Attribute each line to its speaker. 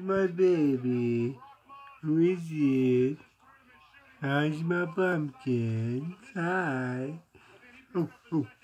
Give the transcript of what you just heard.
Speaker 1: my baby? Who is it? How's my pumpkins? Hi. Oh, oh.